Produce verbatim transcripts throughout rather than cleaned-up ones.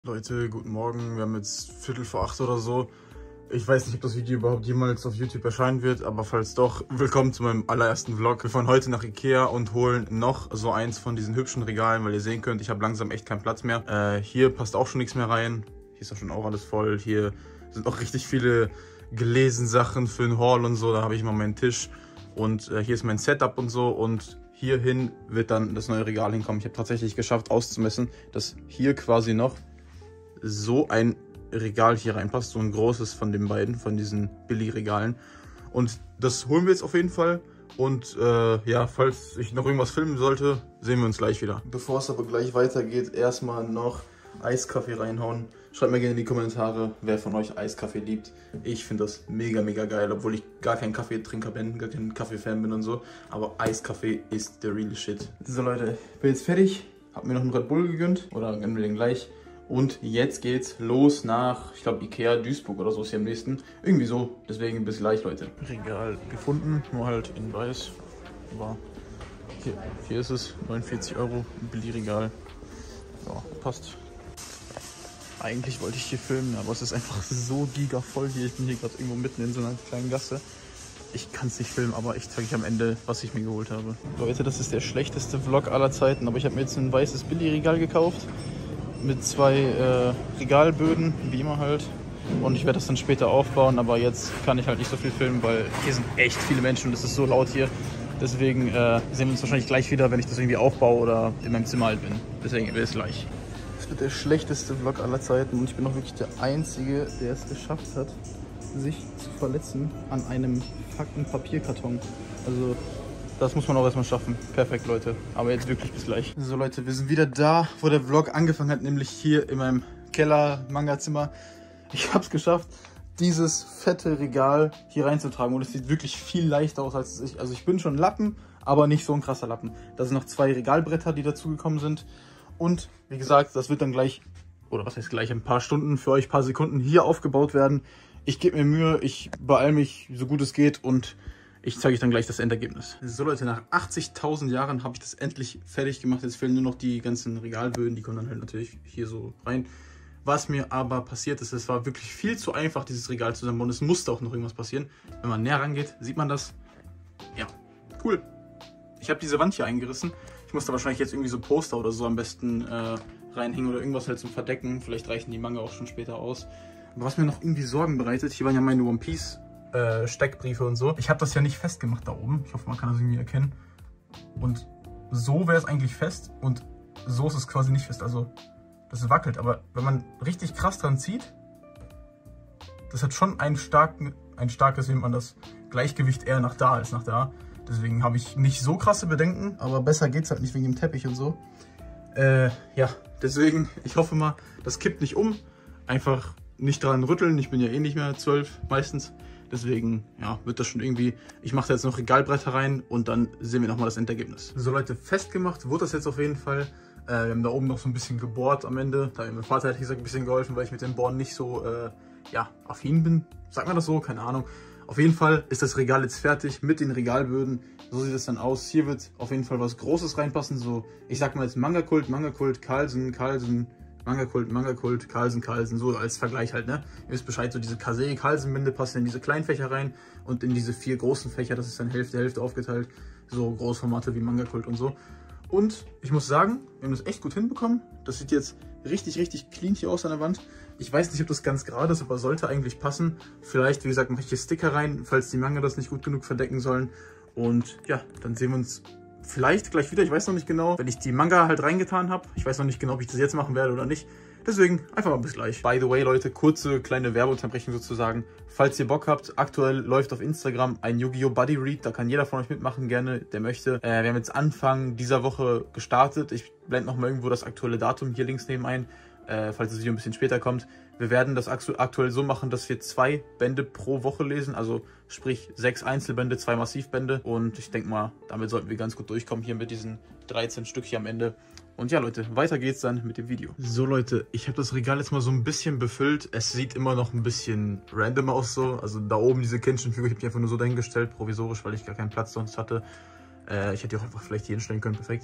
Leute, guten Morgen. Wir haben jetzt Viertel vor acht oder so. Ich weiß nicht, ob das Video überhaupt jemals auf YouTube erscheinen wird, aber falls doch, willkommen zu meinem allerersten Vlog. Wir fahren heute nach Ikea und holen noch so eins von diesen hübschen Regalen, weil ihr sehen könnt, ich habe langsam echt keinen Platz mehr. Äh, hier passt auch schon nichts mehr rein. Hier ist auch schon auch alles voll. Hier sind auch richtig viele gelesen Sachen für den Haul und so. Da habe ich immer meinen Tisch und äh, hier ist mein Setup und so und hierhin wird dann das neue Regal hinkommen. Ich habe tatsächlich geschafft auszumessen, dass hier quasi noch so ein Regal hier reinpasst, so ein großes von den beiden, von diesen Billigregalen. Und das holen wir jetzt auf jeden Fall. Und äh, ja, falls ich noch irgendwas filmen sollte, sehen wir uns gleich wieder. Bevor es aber gleich weitergeht, erstmal noch Eiskaffee reinhauen. Schreibt mir gerne in die Kommentare, wer von euch Eiskaffee liebt. Ich finde das mega, mega geil, obwohl ich gar kein Kaffeetrinker bin, gar kein Kaffee-Fan bin und so. Aber Eiskaffee ist der real shit. So Leute, ich bin jetzt fertig. Hab mir noch einen Red Bull gegönnt, oder gönnen wir den gleich. Und jetzt geht's los nach, ich glaube, Ikea Duisburg oder so ist hier am nächsten. Irgendwie so, deswegen bis gleich, Leute. Regal gefunden, nur halt in weiß. Aber hier, hier ist es, neunundvierzig Euro, Billigregal. Ja, passt. Eigentlich wollte ich hier filmen, aber es ist einfach so giga voll hier. Ich bin hier gerade irgendwo mitten in so einer kleinen Gasse. Ich kann es nicht filmen, aber ich zeige euch am Ende, was ich mir geholt habe. Leute, das ist der schlechteste Vlog aller Zeiten, aber ich habe mir jetzt ein weißes Billigregal gekauft. Mit zwei äh, Regalböden, wie immer halt. Und ich werde das dann später aufbauen, aber jetzt kann ich halt nicht so viel filmen, weil hier sind echt viele Menschen und es ist so laut hier. Deswegen äh, sehen wir uns wahrscheinlich gleich wieder, wenn ich das irgendwie aufbaue oder in meinem Zimmer halt bin. Deswegen bis gleich. Das wird der schlechteste Vlog aller Zeiten und ich bin auch wirklich der Einzige, der es geschafft hat, sich zu verletzen an einem fucking Papierkarton. Also das muss man auch erstmal schaffen. Perfekt, Leute. Aber jetzt wirklich bis gleich. So, Leute, wir sind wieder da, wo der Vlog angefangen hat, nämlich hier in meinem Keller-Manga-Zimmer. Ich habe es geschafft, dieses fette Regal hier reinzutragen. Und es sieht wirklich viel leichter aus, als ich. Also ich bin schon ein Lappen, aber nicht so ein krasser Lappen. Da sind noch zwei Regalbretter, die dazugekommen sind. Und wie gesagt, das wird dann gleich, oder was heißt gleich, ein paar Stunden für euch, ein paar Sekunden hier aufgebaut werden. Ich gebe mir Mühe, ich beeile mich, so gut es geht und ich zeige euch dann gleich das Endergebnis. So Leute, nach achtzigtausend Jahren habe ich das endlich fertig gemacht. Jetzt fehlen nur noch die ganzen Regalböden, die kommen dann halt natürlich hier so rein. Was mir aber passiert ist, es war wirklich viel zu einfach, dieses Regal zusammenbauen. Es musste auch noch irgendwas passieren. Wenn man näher rangeht, sieht man das. Ja, cool. Ich habe diese Wand hier eingerissen. Ich musste wahrscheinlich jetzt irgendwie so Poster oder so am besten äh, reinhängen oder irgendwas halt zum Verdecken. Vielleicht reichen die Manga auch schon später aus. Aber was mir noch irgendwie Sorgen bereitet, hier waren ja meine One Piece Äh, Steckbriefe und so. Ich habe das ja nicht festgemacht da oben. Ich hoffe, man kann das irgendwie erkennen. Und so wäre es eigentlich fest und so ist es quasi nicht fest. Also das wackelt. Aber wenn man richtig krass dran zieht, das hat schon ein, starken, ein starkes, wie man das Gleichgewicht eher nach da als nach da. Deswegen habe ich nicht so krasse Bedenken, aber besser geht es halt nicht wegen dem Teppich und so. Äh, ja, deswegen, ich hoffe mal, das kippt nicht um. Einfach nicht dran rütteln. Ich bin ja eh nicht mehr zwölf meistens. Deswegen, ja, wird das schon irgendwie... Ich mache da jetzt noch Regalbretter rein und dann sehen wir nochmal das Endergebnis. So Leute, festgemacht wurde das jetzt auf jeden Fall. Äh, wir haben da oben noch so ein bisschen gebohrt am Ende. Da hat mein Vater, ehrlich gesagt, ein bisschen geholfen, weil ich mit dem Bohren nicht so, äh, ja, affin bin. Sagt man das so? Keine Ahnung. Auf jeden Fall ist das Regal jetzt fertig mit den Regalböden. So sieht es dann aus. Hier wird auf jeden Fall was Großes reinpassen. So, ich sag mal jetzt Manga-Kult, Manga-Kult, Carlsen, Carlsen... Manga-Kult, Manga-Kult, Carlsen, Carlsen, so als Vergleich halt, ne? Ihr wisst Bescheid, so diese Kase-Carlsen-Bände passen in diese kleinen Fächer rein und in diese vier großen Fächer, das ist dann Hälfte, Hälfte aufgeteilt. So Großformate wie Manga-Kult und so. Und ich muss sagen, wir haben das echt gut hinbekommen. Das sieht jetzt richtig, richtig clean hier aus an der Wand. Ich weiß nicht, ob das ganz gerade ist, aber sollte eigentlich passen. Vielleicht, wie gesagt, mache ich hier Sticker rein, falls die Manga das nicht gut genug verdecken sollen. Und ja, dann sehen wir uns vielleicht gleich wieder, ich weiß noch nicht genau, wenn ich die Manga halt reingetan habe. Ich weiß noch nicht genau, ob ich das jetzt machen werde oder nicht. Deswegen einfach mal bis gleich. By the way, Leute, kurze kleine Werbeunterbrechung sozusagen. Falls ihr Bock habt, aktuell läuft auf Instagram ein Yu-Gi-Oh! Buddy Read. Da kann jeder von euch mitmachen, gerne, der möchte. Äh, wir haben jetzt Anfang dieser Woche gestartet. Ich blende noch mal irgendwo das aktuelle Datum hier links neben ein, äh, falls das Video ein bisschen später kommt. Wir werden das aktuell so machen, dass wir zwei Bände pro Woche lesen, also sprich sechs Einzelbände, zwei Massivbände. Und ich denke mal, damit sollten wir ganz gut durchkommen hier mit diesen dreizehn Stück hier am Ende. Und ja, Leute, weiter geht's dann mit dem Video. So, Leute, ich habe das Regal jetzt mal so ein bisschen befüllt. Es sieht immer noch ein bisschen random aus so. Also da oben diese Kenshin-Figur, ich habe die einfach nur so dahingestellt, provisorisch, weil ich gar keinen Platz sonst hatte. Äh, ich hätte die auch einfach vielleicht hier hinstellen können, perfekt.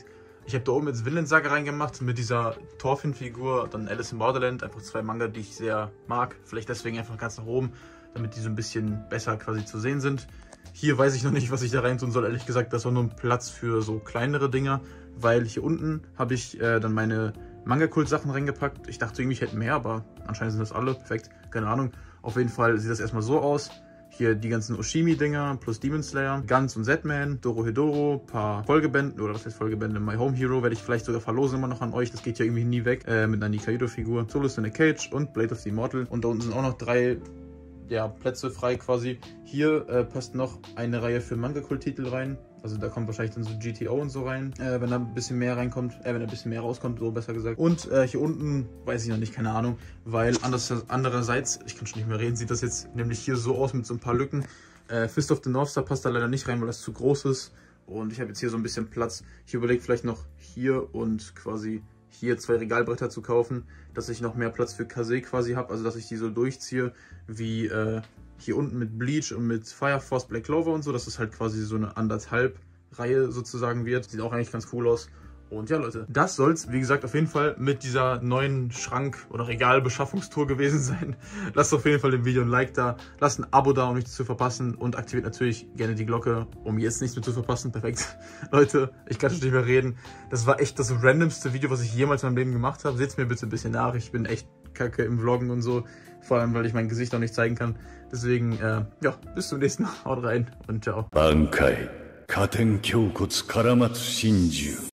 Ich habe da oben jetzt Vinland Saga reingemacht mit dieser Thorfinn-Figur, dann Alice in Borderland, einfach zwei Manga, die ich sehr mag. Vielleicht deswegen einfach ganz nach oben, damit die so ein bisschen besser quasi zu sehen sind. Hier weiß ich noch nicht, was ich da rein tun soll. Ehrlich gesagt, das war nur ein Platz für so kleinere Dinger, weil hier unten habe ich äh, dann meine Manga-Kult-Sachen reingepackt. Ich dachte irgendwie, ich hätte mehr, aber anscheinend sind das alle. Perfekt, keine Ahnung. Auf jeden Fall sieht das erstmal so aus. Hier die ganzen Oshimi-Dinger plus Demon Slayer, Guns und Z-Man, Dorohedoro, paar Folgebände, oder was heißt Folgebände? My Home Hero werde ich vielleicht sogar verlosen immer noch an euch, das geht ja irgendwie nie weg, äh, mit einer Nikaido-Figur, Solus in a Cage und Blade of the Immortal. Und da unten sind auch noch drei ja, Plätze frei quasi. Hier äh, passt noch eine Reihe für Manga-Kult-Titel rein. Also da kommt wahrscheinlich dann so G T O und so rein, äh, wenn da ein bisschen mehr reinkommt, äh, wenn da ein bisschen mehr rauskommt, so besser gesagt. Und äh, hier unten, weiß ich noch nicht, keine Ahnung, weil anders, andererseits, ich kann schon nicht mehr reden, sieht das jetzt nämlich hier so aus mit so ein paar Lücken. Äh, Fist of the North Star passt da leider nicht rein, weil das zu groß ist. Und ich habe jetzt hier so ein bisschen Platz. Ich überlege vielleicht noch hier und quasi hier zwei Regalbretter zu kaufen, dass ich noch mehr Platz für Kase quasi habe, also dass ich die so durchziehe, wie äh, hier unten mit Bleach und mit Fire Force Black Clover und so, dass es halt quasi so eine anderthalb Reihe sozusagen wird. Sieht auch eigentlich ganz cool aus. Und ja, Leute, das soll es, wie gesagt, auf jeden Fall mit dieser neuen Schrank- oder Regalbeschaffungstour gewesen sein. Lasst auf jeden Fall dem Video ein Like da, lasst ein Abo da, um nichts zu verpassen und aktiviert natürlich gerne die Glocke, um jetzt nichts mehr zu verpassen. Perfekt. Leute, ich kann schon nicht mehr reden. Das war echt das randomste Video, was ich jemals in meinem Leben gemacht habe. Seht mir bitte ein bisschen nach. Ich bin echt kacke im Vloggen und so. Vor allem, weil ich mein Gesicht auch nicht zeigen kann. Deswegen, äh, ja, bis zum nächsten Mal. Haut rein und ciao. Bankai. 加点胸骨から松真珠